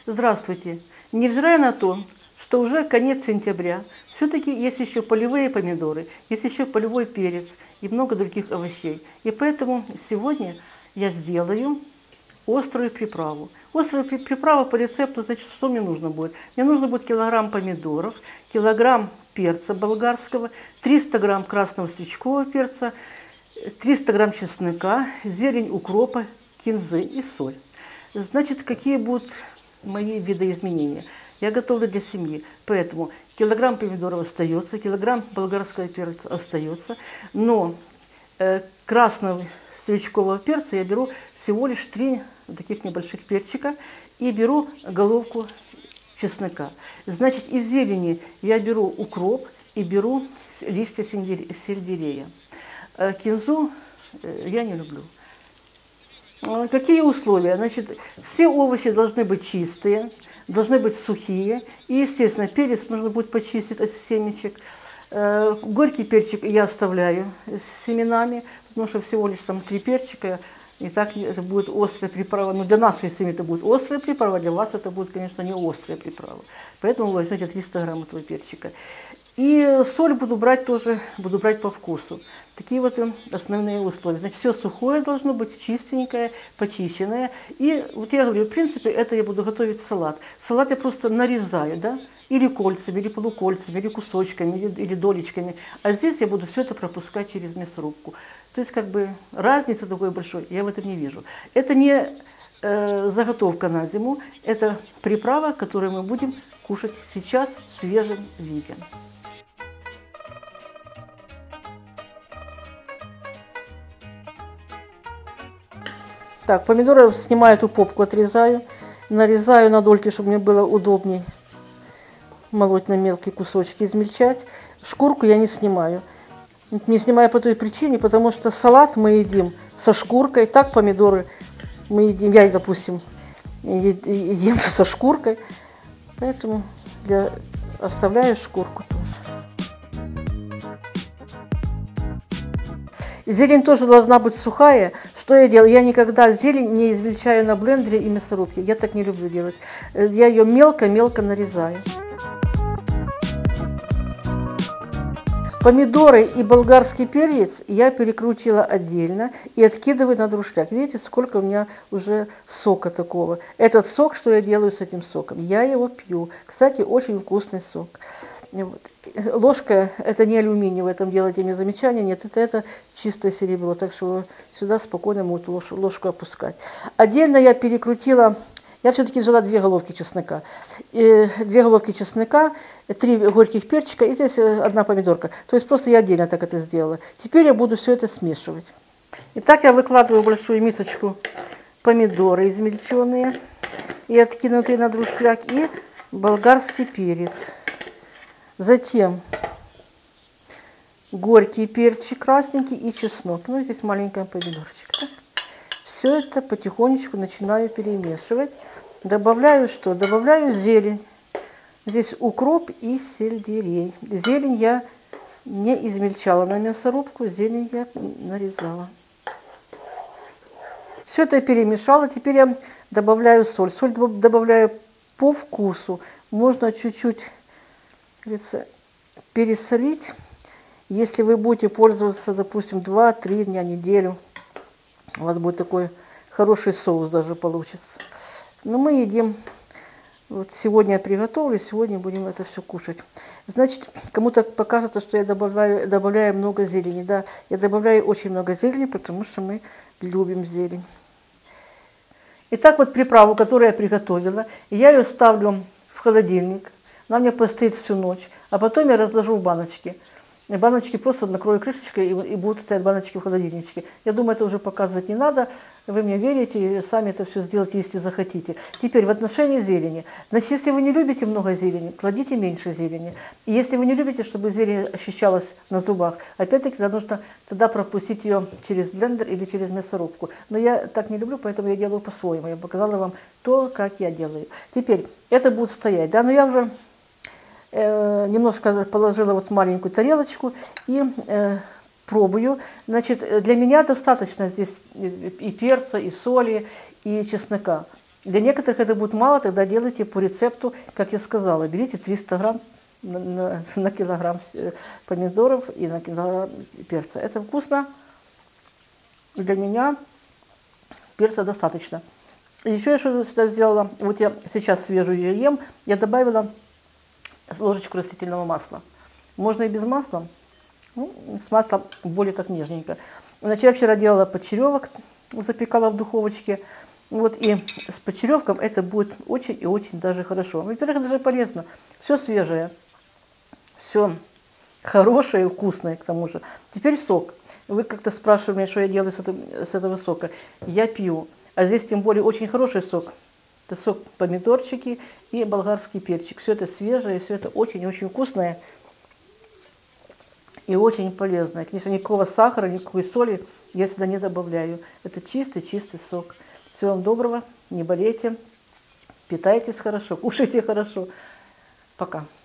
Здравствуйте! Невзирая на то, что уже конец сентября, все-таки есть еще полевые помидоры, есть еще полевой перец и много других овощей. И поэтому сегодня я сделаю острую приправу. Острая приправа по рецепту, значит, что мне нужно будет? Мне нужно будет килограмм помидоров, килограмм перца болгарского, 300 грамм красного стручкового перца, 300 грамм чеснока, зелень укропа, кинзы и соль. Значит, какие будут мои видоизменения? Я готовлю для семьи, поэтому килограмм помидоров остается, килограмм болгарского перца остается, но красного стручкового перца я беру всего лишь 3 таких небольших перчика и беру головку чеснока. Значит, из зелени я беру укроп и беру листья сельдерея. Кинзу я не люблю. Какие условия? Значит, все овощи должны быть чистые, должны быть сухие. И, естественно, перец нужно будет почистить от семечек. Горький перчик я оставляю с семенами, потому что всего лишь там 3 перчика. И так это будет острая приправа. Но для нашей семьи это будет острая приправа, для вас это будет, конечно, не острая приправа. Поэтому вы возьмете 300 грамм этого перчика. И соль буду брать тоже, буду брать по вкусу. Такие вот основные условия. Значит, все сухое должно быть, чистенькое, почищенное. И вот я говорю, в принципе, это я буду готовить салат. Салат я просто нарезаю, да, или кольцами, или полукольцами, или кусочками, или долечками. А здесь я буду все это пропускать через мясорубку. То есть, как бы, разницы такой большой я в этом не вижу. Это не заготовка на зиму, это приправа, которую мы будем кушать сейчас в свежем виде. Так, помидоры снимаю эту попку, отрезаю, нарезаю на дольки, чтобы мне было удобней молоть на мелкие кусочки, измельчать. Шкурку я не снимаю. Не снимаю по той причине, потому что салат мы едим со шкуркой, так помидоры мы едим, я, допустим, ем со шкуркой, поэтому я оставляю шкурку тоже. Зелень тоже должна быть сухая. Что я делаю? Я никогда зелень не измельчаю на блендере и мясорубке. Я так не люблю делать. Я ее мелко-мелко нарезаю. Помидоры и болгарский перец я перекрутила отдельно и откидываю на друшляк. Видите, сколько у меня уже сока такого. Этот сок, что я делаю с этим соком? Я его пью. Кстати, очень вкусный сок. Вот. Ложка, это не алюминий, в этом делайте мне замечания, нет, это чистое серебро, так что сюда спокойно могут ложку опускать. Отдельно я перекрутила, я все-таки взяла 2 головки чеснока, 2 головки чеснока, 3 горьких перчика и здесь 1 помидорка. То есть просто я отдельно так это сделала. Теперь я буду все это смешивать. Итак, я выкладываю в большую мисочку помидоры измельченные и откинутые на друшляк, и болгарский перец. Затем горький перчик красненький и чеснок. Ну, здесь маленькая помидорчик. Да? Все это потихонечку начинаю перемешивать. Добавляю что? Добавляю зелень. Здесь укроп и сельдерей. Зелень я не измельчала на мясорубку, зелень я нарезала. Все это я перемешала. Теперь я добавляю соль. Соль добавляю по вкусу. Можно чуть-чуть пересолить, если вы будете пользоваться, допустим, 2-3 дня, неделю, у вас будет такой хороший соус даже получится. Но мы едим, вот сегодня я приготовлю, сегодня будем это все кушать. Значит, кому-то покажется, что я добавляю много зелени. Да, я добавляю очень много зелени, потому что мы любим зелень. Итак, вот приправу, которую я приготовила, я ее ставлю в холодильник. Она мне постоит всю ночь, а потом я разложу в баночки. Баночки просто накрою крышечкой и будут стоять баночки в холодильничке. Я думаю, это уже показывать не надо. Вы мне верите и сами это все сделаете, если захотите. Теперь в отношении зелени. Значит, если вы не любите много зелени, кладите меньше зелени. И если вы не любите, чтобы зелень ощущалась на зубах, опять-таки нужно тогда пропустить ее через блендер или через мясорубку. Но я так не люблю, поэтому я делаю по-своему. Я показала вам то, как я делаю. Теперь это будет стоять. Да, но я уже немножко положила вот в маленькую тарелочку и пробую. Значит, для меня достаточно здесь и перца, и соли, и чеснока. Для некоторых это будет мало, тогда делайте по рецепту, как я сказала. Берите 300 грамм на килограмм помидоров и на килограмм перца. Это вкусно. Для меня перца достаточно. И еще я что сюда сделала, вот я сейчас свежую ее ем, я добавила ложечку растительного масла. Можно и без масла, ну, с маслом более так нежненько. Значит, я вчера делала почеревок, запекала в духовочке. Вот и с почеревком это будет очень и очень даже хорошо. Во-первых, это даже полезно. Все свежее, все хорошее и вкусное к тому же. Теперь сок. Вы как-то спрашивали меня, что я делаю с этого сока. Я пью. А здесь тем более очень хороший сок. Это сок помидорчики и болгарский перчик. Все это свежее, все это очень-очень вкусное и очень полезное. Конечно, никакого сахара, никакой соли я сюда не добавляю. Это чистый-чистый сок. Всего вам доброго, не болейте, питайтесь хорошо, кушайте хорошо. Пока.